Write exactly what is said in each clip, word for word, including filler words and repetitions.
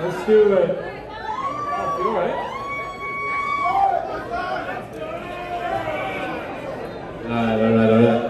Let's do it. Oh, you all right? All right, all right, all right.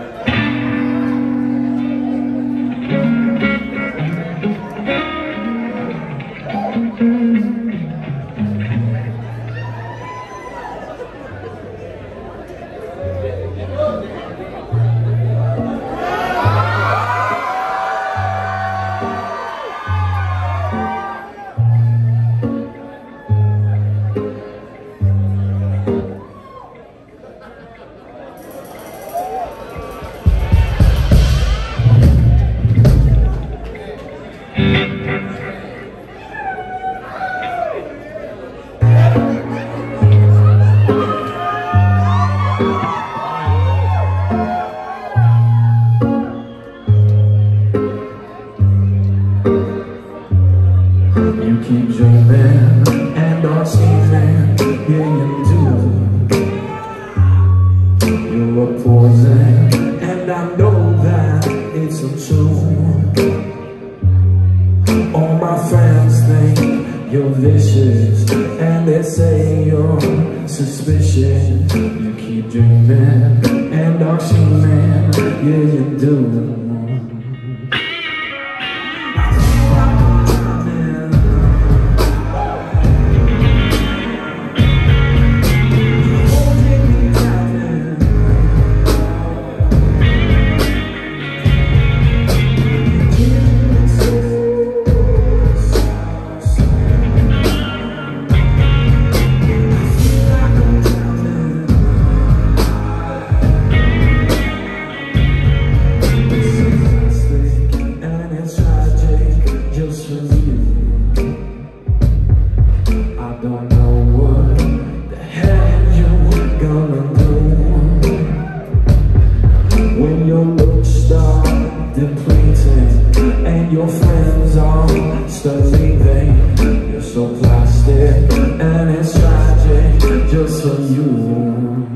You keep dreaming and are seeming, yeah you do. You're a poison and I know that it's untrue. All my friends think you're vicious and they say you're suspicious. You keep dreaming and are seeming, yeah you do. I don't know what the hell you're gonna do when your looks start depleting and your friends all start leaving. You're so plastic and it's tragic just for you.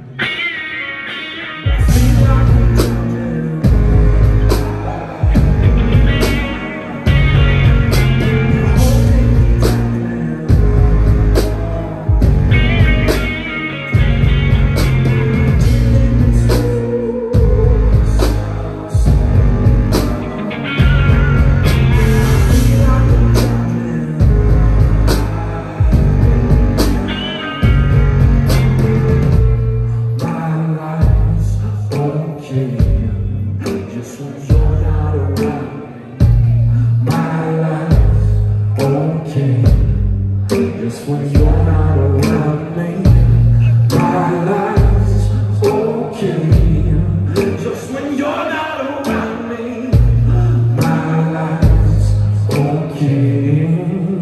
Just when you're not around, my life's okay. Just when you're not around me, my life's okay. Just when you're not around me, my life's okay.